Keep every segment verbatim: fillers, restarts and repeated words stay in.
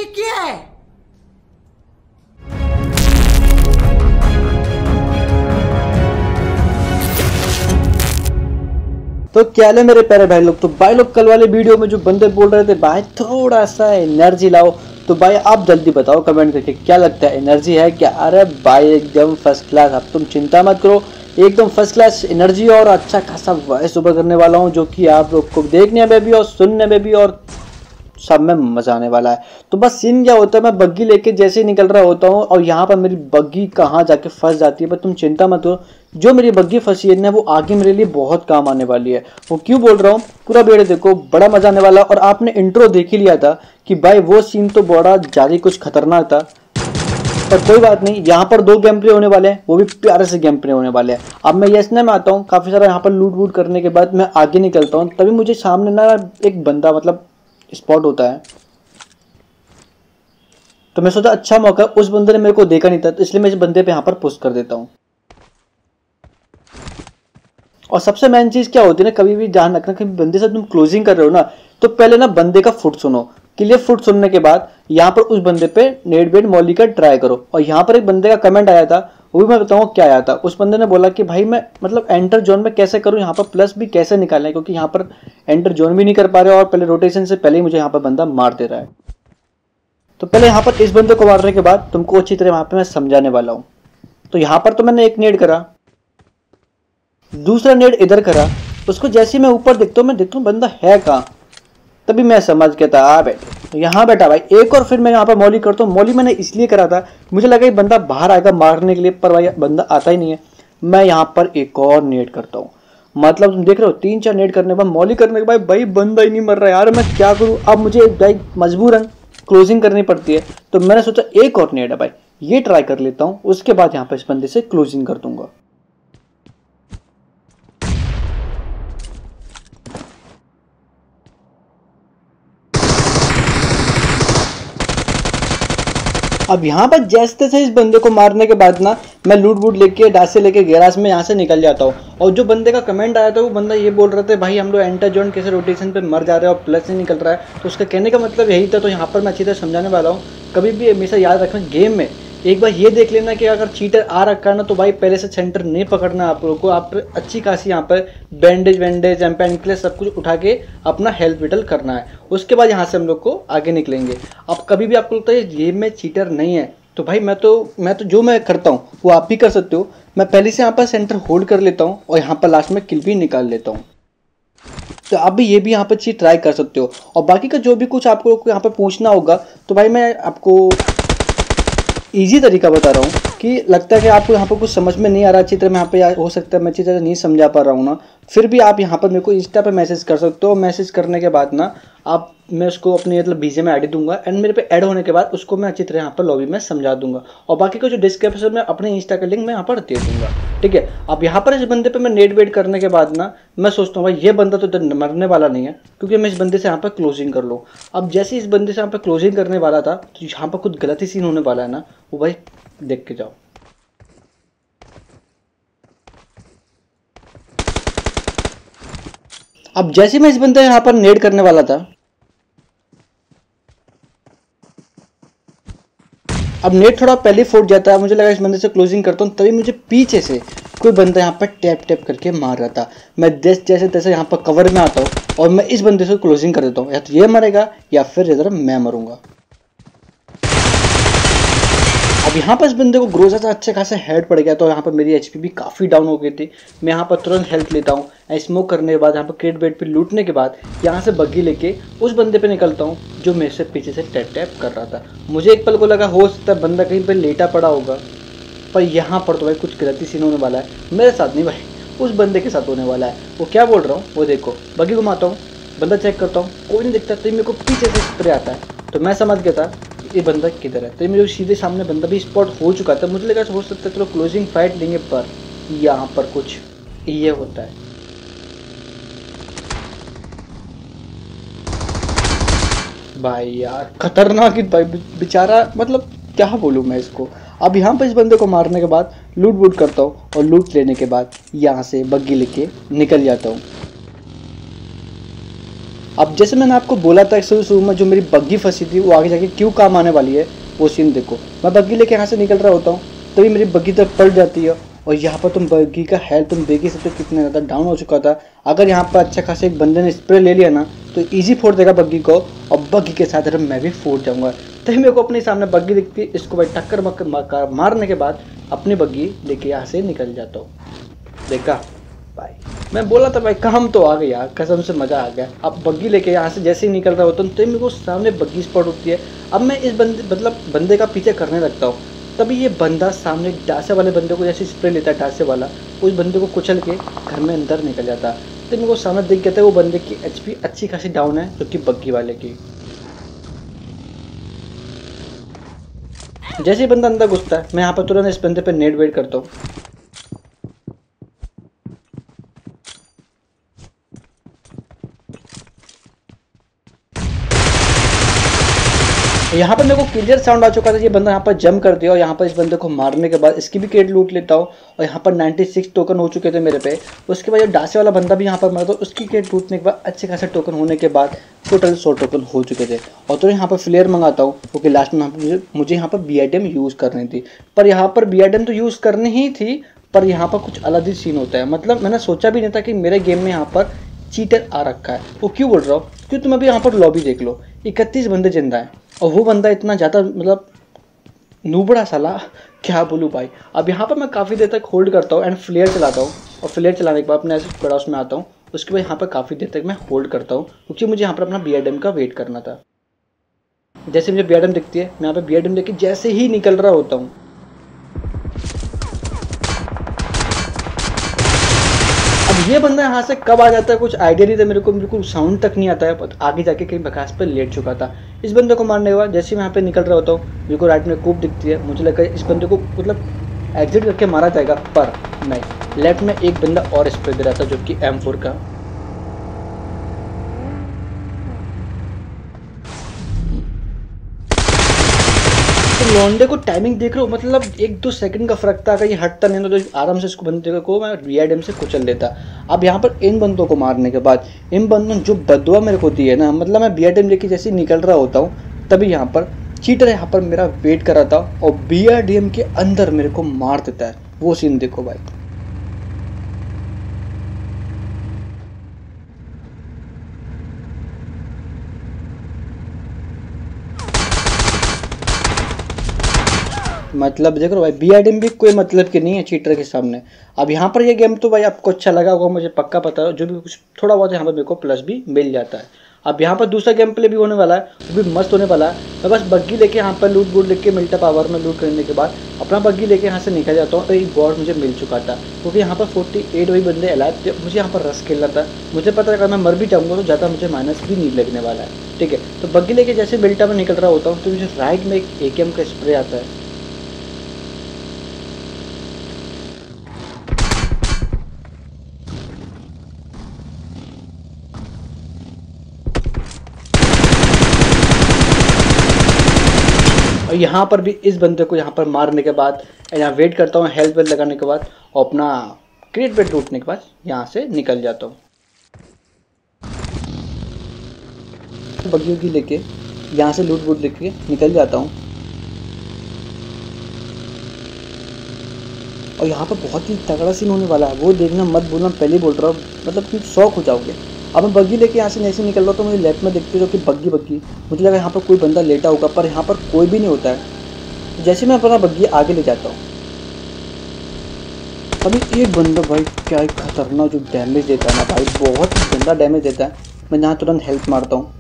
क्या है? तो क्या है मेरे प्यारे भाई लोग। तो भाई लोग कल वाले वीडियो में जो बंदे बोल रहे थे भाई थोड़ा सा एनर्जी लाओ, तो भाई आप जल्दी बताओ कमेंट करके क्या लगता है एनर्जी है क्या? अरे भाई एकदम फर्स्ट क्लास, अब तुम चिंता मत करो, एकदम फर्स्ट क्लास एनर्जी और अच्छा खासा वॉइस ओवर करने वाला हूँ, जो कि आप लोग को देखने में भी और सुनने में भी और सब में मजा आने वाला है। तो बस सीन क्या होता है, मैं बग्गी लेके जैसे ही निकल रहा होता हूँ और यहाँ पर मेरी बग्गी कहाँ जाके फंस जाती है, पर तुम चिंता मत करो, जो मेरी बग्गी फंसी है ना वो आगे मेरे लिए बहुत काम आने वाली है। वो क्यों बोल रहा हूँ, पूरा वीडियो देखो, बड़ा मजा आने वाला है। और आपने इंट्रो देख ही लिया था कि भाई वो सीन तो बड़ा ज्यादा कुछ खतरनाक था, पर कोई बात नहीं, यहाँ पर दो गेम प्ले होने वाले हैं, वो भी प्यारे से गेम प्ले होने वाले हैं। अब मैं यशना में आता हूँ, काफी सारा यहाँ पर लूट वूट करने के बाद मैं आगे निकलता हूँ, तभी मुझे सामने ना एक बंदा मतलब स्पॉट होता है। तो मैं सोचा अच्छा मौका, उस बंदे ने मेरे को देखा नहीं था, तो इसलिए मैं इस बंदे पे यहाँ पर पुश कर देता हूँ। और सबसे मेन चीज क्या होती है ना, कभी भी ध्यान रखना, कभी बंदे से तुम क्लोजिंग कर रहे हो ना, तो पहले ना बंदे का फुट सुनो, क्लियर फुट सुनने के बाद यहाँ पर उस बंदे पे नेट बेट मॉली का ट्राई करो। और यहाँ पर एक बंदे का कमेंट आया था, वो भी मैं बताऊँ क्या आया था। उस बंदे ने बोला कि भाई मैं मतलब एंटर जोन में कैसे करूँ, यहाँ पर प्लस भी कैसे निकालें, क्योंकि यहाँ पर एंटर जोन भी नहीं कर पा रहे और पहले रोटेशन से पहले ही मुझे यहाँ पर बंदा मार दे रहा है। तो पहले यहाँ पर इस बंदे को मारने के बाद तुमको अच्छी तरह वहां पे मैं समझाने वाला हूँ। तो यहाँ पर तो मैंने एक नेड करा, दूसरा नेड इधर करा, उसको जैसे ही मैं ऊपर देखता हूँ, मैं देखता हूँ बंदा है कहाँ, तभी मैं समझ गया था आ बैठे तो यहाँ बैठा भाई। एक और फिर मैं यहाँ पर मॉली करता हूँ। मॉली मैंने इसलिए करा था, मुझे लगा ये बंदा बाहर आएगा मारने के लिए, पर भाई बंदा आता ही नहीं है। मैं यहाँ पर एक और नेड करता हूँ, मतलब तुम देख रहे हो तीन चार नेड करने के बाद मॉली करने के बाद भाई बंदा ही नहीं मर रहा यार, मैं क्या करूँ। अब मुझे भाई मजबूरन क्लोजिंग करनी पड़ती है, तो मैंने सोचा एक और नेड है भाई, ये ट्राई कर लेता हूँ, उसके बाद यहाँ पर इस बंदे से क्लोजिंग कर दूंगा। अब यहाँ पर जैसे तैसे इस बंदे को मारने के बाद ना मैं लूट वूट लेके डासे लेके गैराज में यहाँ से निकल जाता हूँ। और जो बंदे का कमेंट आया था वो बंदा ये बोल रहे थे भाई हम लोग एंटर जोन कैसे रोटेशन पे मर जा रहे हैं और प्लस नहीं निकल रहा है, तो उसका कहने का मतलब यही था। तो यहाँ पर मैं अच्छी तरह समझाने वाला हूँ, कभी भी हमेशा याद रखना गेम में एक बार ये देख लेना कि अगर चीटर आ रखा है ना, तो भाई पहले से सेंटर नहीं पकड़ना आप लोगों को। आप अच्छी खासी यहाँ पर बैंडेज वैंडेज एम पेनक्लेस सब कुछ उठा के अपना हेल्थ विटल करना है, उसके बाद यहाँ से हम लोग को आगे निकलेंगे। अब कभी भी आपको लगता है गेम में चीटर नहीं है, तो भाई मैं तो मैं तो जो मैं करता हूँ वो आप भी कर सकते हो। मैं पहले से यहाँ पर सेंटर होल्ड कर लेता हूँ और यहाँ पर लास्ट में किल भी निकाल लेता हूँ, तो आप भी ये भी यहाँ पर चीज ट्राई कर सकते हो। और बाकी का जो भी कुछ आपको यहाँ पर पूछना होगा, तो भाई मैं आपको इजी तरीका बता रहा हूँ कि लगता है कि आपको यहाँ पर कुछ समझ में नहीं आ रहा अच्छी तरह, मैं यहाँ पे हो सकता है मैं अच्छी तरह नहीं समझा पा रहा हूँ ना, फिर भी आप यहाँ पर मेरे को इंस्टा पे मैसेज कर सकते हो। मैसेज करने के बाद ना आप मैं उसको अपनी मतलब बीजे में ऐड दूंगा, एंड मेरे पे ऐड होने के बाद उसको मैं अच्छी तरह यहाँ पर लॉबी में समझा दूंगा। और बाकी का जो डिस्क्रिप्शन में अपने इंस्टा का लिंक मैं यहाँ पर दे दूंगा, ठीक है। अब यहाँ पर इस बंदे पे मैं नेट वेट करने के बाद ना मैं सोचता हूँ भाई ये बंदा तो मरने वाला नहीं है, क्योंकि मैं इस बंदे से यहाँ पर क्लोजिंग कर लूँ। अब जैसे इस बंदे से यहाँ पर क्लोजिंग करने वाला था, तो यहाँ पर कुछ गलत ही सीन होने वाला है ना, वो भाई देख के जाओ। अब जैसे मैं इस बंदे यहाँ पर नेड करने वाला था, अब नेट थोड़ा पहले फूट जाता है, मुझे लगा इस बंदे से क्लोजिंग करता हूँ, तभी मुझे पीछे से कोई बंदा यहाँ पर टैप टैप करके मार रहा था। मैं जैसे जैसे तैसे यहाँ पर कवर में आता हूँ और मैं इस बंदे से क्लोजिंग कर देता हूँ, या तो ये मरेगा या फिर इधर मैं मरूंगा। अब यहाँ पर इस बंदे को ग्रोजा से अच्छे खासा हेड पड़ गया, तो यहाँ पर मेरी एचपी भी काफ़ी डाउन हो गई थी। मैं यहाँ पर तुरंत हेल्थ लेता हूँ, स्मोक करने के बाद यहाँ पर क्रेट बेड पे लूटने के बाद यहाँ से बग्गी लेके उस बंदे पे निकलता हूँ जो मेरे से पीछे से टैप टैप कर रहा था। मुझे एक पल को लगा हो सकता है बंदा कहीं पर लेटा पड़ा होगा, पर यहाँ पर तो भाई कुछ गलती सीन होने वाला है। मेरे साथ नहीं भाई, उस बंदे के साथ होने वाला है। वो क्या बोल रहा हूँ वो देखो, बग्गी घुमाता हूँ, बंदा चेक करता हूँ, कोई नहीं दिखता, तो मेरे को पीछे से स्प्रे आता है, तो मैं समझ गया था ये बंदा किधर है। तो मेरे सीधे सामने बंदा भी स्पॉट हो चुका था। मुझे लगा हो सकता है चलो क्लोजिंग फाइट लेंगे, पर यहाँ पर कुछ ये होता है। भाई यार खतरनाक ही भाई, बेचारा मतलब क्या बोलूँ मैं इसको। अब यहाँ पर इस बंदे को मारने के बाद लूट वूट करता हूँ और लूट लेने के बाद यहाँ से बग्गी लेके निकल जाता हूँ। अब जैसे मैंने आपको बोला था शुरू शुरू में जो मेरी बग्गी फंसी थी वो आगे जाके क्यों काम आने वाली है, वो सीन देखो। मैं बग्गी लेके यहाँ से निकल रहा होता हूँ, तभी मेरी बग्गी तक पलट जाती है और यहाँ पर तुम बग्गी का हेल्थ तुम देख ही सकते हो कितना ज़्यादा डाउन हो चुका था। अगर यहाँ पर अच्छा खासा एक बंदे ने स्प्रे ले लिया ना तो ईजी फोड़ देगा बग्गी को, और बग्गी के साथ मैं भी फोड़ जाऊँगा। तभी मेरे को अपने सामने बग्गी दिखती है, इसको भाई टक्कर मक्कर मारने के बाद अपनी बग्गी लेके यहाँ से निकल जाता हूँ। देखा भाई, मैं बोला था भाई काम तो आ गया, कसम से मज़ा आ गया। अब बग्गी लेके यहाँ से जैसे ही निकल रहा होता हूँ तो मेरे को सामने बग्गी स्पॉट होती है। अब मैं इस बंदे मतलब बंदे का पीछे करने लगता हूँ, तभी ये बंदा सामने डासे वाले बंदे को जैसे स्प्रे लेता है डासे वाला, उस बंदे को कुचल के घर में अंदर निकल जाता। तो मेरे को सामने दिख गया था वो बंदे की एचपी अच्छी खासी डाउन है, जो कि बग्गी वाले की। जैसे ही बंदा अंदर घुसता है मैं यहाँ पर तुरंत इस बंदे पे नेट वेट करता हूँ। यहाँ पर मेरे को क्लियर साउंड आ चुका था, ये बंदा यहाँ पर जंप कर दिया और यहाँ पर इस बंदे को मारने के बाद इसकी भी क्रेट लूट लेता हूँ। और यहाँ पर छियानवे टोकन हो चुके थे मेरे पे। उसके बाद जो डासे वाला बंदा भी यहाँ पर मरा था, उसकी क्रेट लूटने के बाद अच्छे खासे टोकन होने के बाद टोटल सौ टोकन हो चुके थे। और तो यहाँ पर फ्लेयर मंगाता हूँ क्योंकि लास्ट में मुझे मुझे यहाँ पर B I D M use करनी थी। पर यहाँ पर बी आई डी एम तो यूज़ करनी ही थी, पर यहाँ पर कुछ अलग ही सीन होता है। मतलब मैंने सोचा भी नहीं था कि मेरे गेम में यहाँ पर चीटर आ रखा है। वो क्यों बोल रहा हूँ, क्योंकि तुम अभी यहाँ पर लॉबी देख लो, इकतीस बंदे जिंदा हैं और वो बंदा इतना ज़्यादा मतलब नूबड़ा साला, क्या बोलूँ भाई। अब यहाँ पर मैं काफ़ी देर तक होल्ड करता हूँ एंड फ्लेयर चलाता हूँ, और फ्लेयर चलाने के बाद अपने ऐसे पड़ास में आता हूँ। उसके बाद यहाँ पर काफ़ी देर तक मैं होल्ड करता हूँ क्योंकि मुझे यहाँ पर अपना बी आई डी एम का वेट करना था। जैसे मुझे बी आई डी एम दिखती है, मैं यहाँ पर बी आई डी एम लेके जैसे ही निकल रहा होता हूँ, ये बंदा यहाँ से कब आ जाता है कुछ आइडिया नहीं था मेरे को, बिल्कुल साउंड तक नहीं आता है। पर आगे जाके कहीं बकास पर लेट चुका था। इस बंदे को मारने के बाद जैसे मैं यहाँ पे निकल रहा होता हूँ, मेरे को राइट में कूप दिखती है। मुझे लगा इस बंदे को मतलब एग्जिट करके मारा जाएगा, पर नहीं, लेफ्ट में एक बंदा और स्प्रे दे रहा था जो कि एम फोर का। लॉन्डे को टाइमिंग देख रहे हो, मतलब एक दो सेकंड का फर्क था। अगर ये हटता नहीं तो आराम से इसको बंदे को मैं बी आई डी एम से कुचल लेता। अब यहाँ पर इन बंदों को मारने के बाद इन बंदों ने जो बदुआ मेरे को दी है ना, मतलब मैं बी आई डी एम लेके जैसे निकल रहा होता हूँ तभी यहाँ पर चीटर यहाँ पर मेरा वेट कर रहा था और बी आई डी एम के अंदर मेरे को मार देता है। वो सीन देखो भाई। मतलब देख लो भाई, बी आई डी एम भी कोई मतलब की नहीं है चीटर के सामने। अब यहाँ पर ये गेम तो भाई आपको अच्छा लगा होगा, मुझे पक्का पता है। जो भी कुछ थोड़ा बहुत यहाँ पर मेरे को प्लस भी मिल जाता है। अब यहाँ पर दूसरा गेम प्ले भी होने वाला है, वो भी मस्त होने वाला है। मैं बस बग्गी लेके यहाँ पर लूट बूट लेके मिलता पावर में लूट करने के बाद अपना बग्गी लेके यहाँ से निकल जाता हूँ। तो एक बॉट मुझे मिल चुका था क्योंकि यहाँ पर फोर्टी एट वही बंदे अलाइव थे। मुझे यहाँ पर रस खेलना था, मुझे पता है अगर मैं मर भी जाऊँगा तो ज़्यादा मुझे माइनस भी नहीं लगने वाला है। ठीक है, तो बग्गी लेके जैसे मिल्टा में निकल रहा होता हूँ तो मुझे राइट में एक ए के एम का स्प्रे आता है। और यहाँ पर भी इस बंदे को यहाँ पर मारने के बाद यहाँ वेट करता हूँ हेल्थ वेल्थ लगाने के बाद, और अपना क्रेट वेट लूटने के बाद यहाँ से निकल जाता हूँ। बग्गी वग्गी लेके यहाँ से लूट वूट लेके निकल जाता हूँ। और यहाँ पर बहुत ही तगड़ा सीन होने वाला है, वो देखना मत भूलना, पहले ही बोल रहा हूँ, मतलब तुम शौक हो जाओगे। अब मैं बग्गी लेके यहाँ से नहीं से निकल रहा तो मुझे लेफ्ट में देखते जो कि बग्गी बग्गी मुझे लगा यहाँ पर कोई बंदा लेटा होगा, पर यहाँ पर कोई भी नहीं होता है। जैसे मैं अपना बग्गी आगे ले जाता हूँ अभी एक बंदा भाई क्या खतरनाक जो डैमेज देता है ना भाई, बहुत ही गंदा डैमेज देता है। मैं यहाँ तुरंत हेल्थ मारता हूँ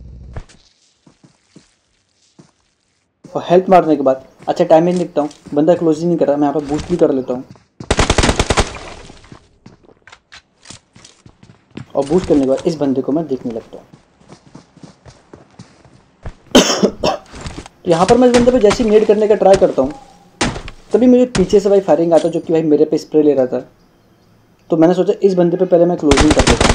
और हेल्थ मारने के बाद अच्छा टाइमिंग देखता हूँ, बंदा क्लोज ही नहीं कर रहा, मैं यहाँ पर बूस्ट भी कर लेता हूँ। और बूस्ट करने के बाद इस बंदे को मैं देखने लगता हूँ। यहाँ पर मैं इस बंदे पे जैसे ही नेड करने का ट्राई करता हूँ तभी मेरे पीछे से भाई फायरिंग आता है जो कि भाई मेरे पे स्प्रे ले रहा था। तो मैंने सोचा इस बंदे पे पहले मैं क्लोजिंग कर देता हूँ।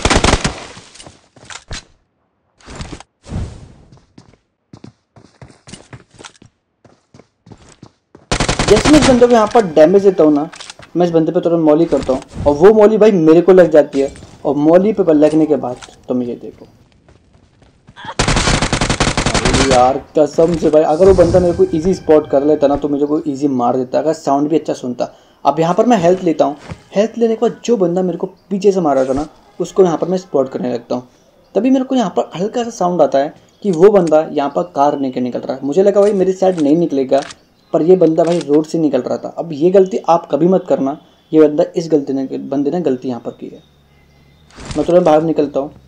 जैसे मैं इस बंदे को यहाँ पर डैमेज देता हूँ ना, मैं इस बंदे पे तुरंत मॉली करता हूँ और वो मॉली भाई मेरे को लग जाती है। और मॉली पे लगने के बाद तुम ये देखो, यार कसम से भाई, अगर वो बंदा मेरे को इजी स्पॉट कर लेता ना तो मुझे को इजी मार देता, अगर साउंड भी अच्छा सुनता। अब यहाँ पर मैं हेल्थ लेता हूँ, हेल्थ लेने के बाद जो बंदा मेरे को पीछे से मारा था ना उसको यहाँ पर मैं स्पॉट करने लगता हूँ। तभी मेरे को यहाँ पर हल्का सा साउंड आता है कि वो बंदा यहाँ पर कार लेके निकल रहा है। मुझे लगा भाई मेरी साइड नहीं निकलेगा, पर ये बंदा भाई रोड से निकल रहा था। अब ये गलती आप कभी मत करना, ये बंदा इस गलती ने बंदे ने गलती यहाँ पर की है। मैं तुरंत बाहर निकलता हूँ,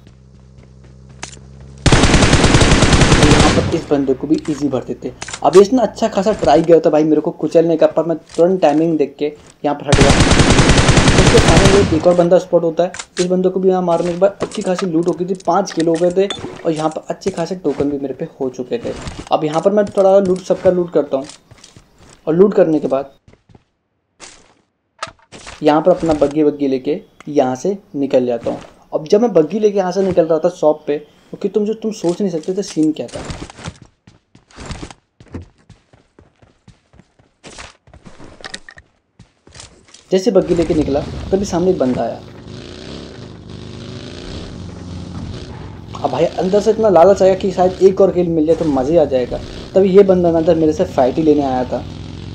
इस बंदे को भी इजी भर देते। अब इसने अच्छा खासा ट्राई किया था भाई मेरे को कुचलने का, पर मैं तुरंत टाइमिंग देख के यहाँ पर हट गया। उसके सामने एक और बंदा स्पॉट होता है। इस बंदे को भी यहाँ मारने के बाद अच्छी खासी लूट हो गई थी, पाँच किलो हो गए थे और यहाँ पर अच्छे खासे टोकन भी मेरे पे हो चुके थे। अब यहाँ पर मैं थोड़ा लूट सबका लूट करता हूँ और लूट करने के बाद यहाँ पर अपना बग्गी बग्गी लेके यहाँ से निकल जाता हूँ। अब जब मैं बग्गी लेके यहाँ से निकल रहा था शॉप पे, क्योंकि तुम जो तुम सोच नहीं सकते थे सीन क्या था। जैसे बग्गी लेके निकला तभी सामने एक बंदा आया। अब भाई अंदर से इतना लालच आया कि शायद एक और किल मिल जाए तो मज़े आ जाएगा। तभी ये बंदा अंदर मेरे से फाइट ही लेने आया था।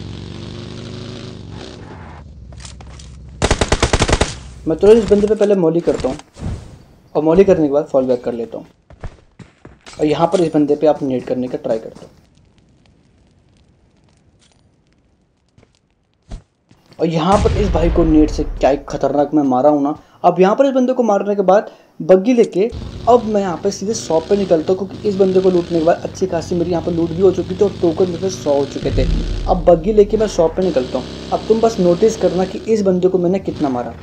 मैं तुरंत इस बंदे पे पहले मॉली करता हूँ और मॉली करने के बाद फॉल बैक कर लेता हूँ और यहाँ पर इस बंदे पे आप नेट करने का ट्राई करता हूँ और यहाँ पर इस भाई को नेट से क्या खतरनाक मैं मारा हूँ ना। अब यहाँ पर इस बंदे को मारने के बाद बग्गी लेके अब मैं यहाँ पे सीधे शॉप पे निकलता हूँ, क्योंकि इस बंदे को लूटने के बाद अच्छी खासी मेरी यहाँ पर लूट भी हो चुकी थी और टोकन मेरे सौ हो चुके थे। अब बग्गी लेके मैं शॉप पे निकलता हूँ। अब तुम बस नोटिस करना कि इस बंदे को मैंने कितना मारा।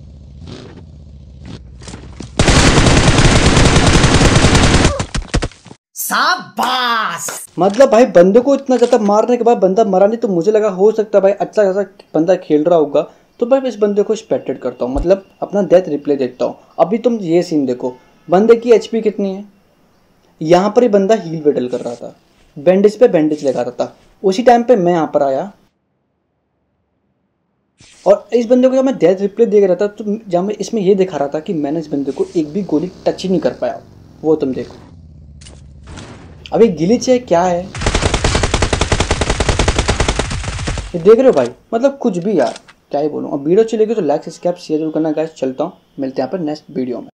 शाबाश। मतलब भाई बंदे को इतना ज़्यादा मारने के बाद बंदा मरा नहीं, तो मुझे लगा हो सकता है भाई अच्छा खासा बंदा खेल रहा होगा, तो भाई इस बंदे को स्पेक्टेट करता हूँ, मतलब अपना डेथ रिप्ले देखता हूँ। अभी तुम ये सीन देखो, बंदे की एचपी कितनी है। यहाँ पर ही बंदा हील बैटल कर रहा था, बैंडेज पे बैंडेज लगा रहा था। उसी टाइम पे मैं यहाँ पर आया और इस बंदे को जब मैं डेथ रिप्ले देख रहा था तो जब मैं इसमें ये दिखा रहा था कि मैंने इस बंदे को एक भी गोली टच ही नहीं कर पाया। वो तुम देखो, अभी गिलिच है क्या है ये देख रहे हो भाई, मतलब कुछ भी यार क्या ही बोलूँ। अब वीडियो चलेगी तो लाइक सब्सक्राइब शेयर जरूर करना गाइस। चलता हूँ, मिलते हैं यहाँ पर नेक्स्ट वीडियो में।